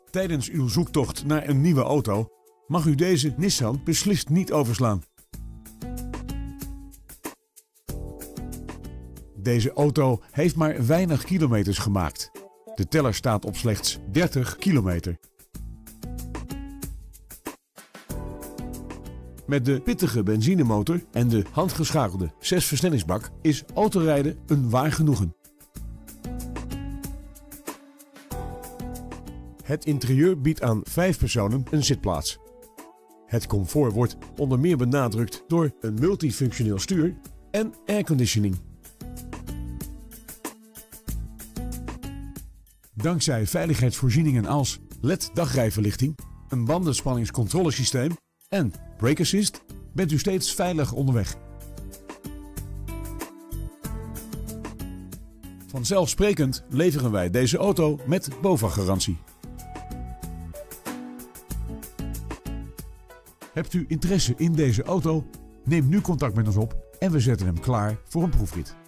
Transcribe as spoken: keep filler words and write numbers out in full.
Tijdens uw zoektocht naar een nieuwe auto mag u deze Nissan beslist niet overslaan. Deze auto heeft maar weinig kilometers gemaakt. De teller staat op slechts dertig kilometer. Met de pittige benzinemotor en de handgeschakelde zesversnellingsbak is autorijden een waar genoegen. Het interieur biedt aan vijf personen een zitplaats. Het comfort wordt onder meer benadrukt door een multifunctioneel stuur en airconditioning. Dankzij veiligheidsvoorzieningen als L E D dagrijverlichting, een bandenspanningscontrolesysteem en brake assist bent u steeds veilig onderweg. Vanzelfsprekend leveren wij deze auto met BOVAG-garantie. Hebt u interesse in deze auto? Neem nu contact met ons op en we zetten hem klaar voor een proefrit.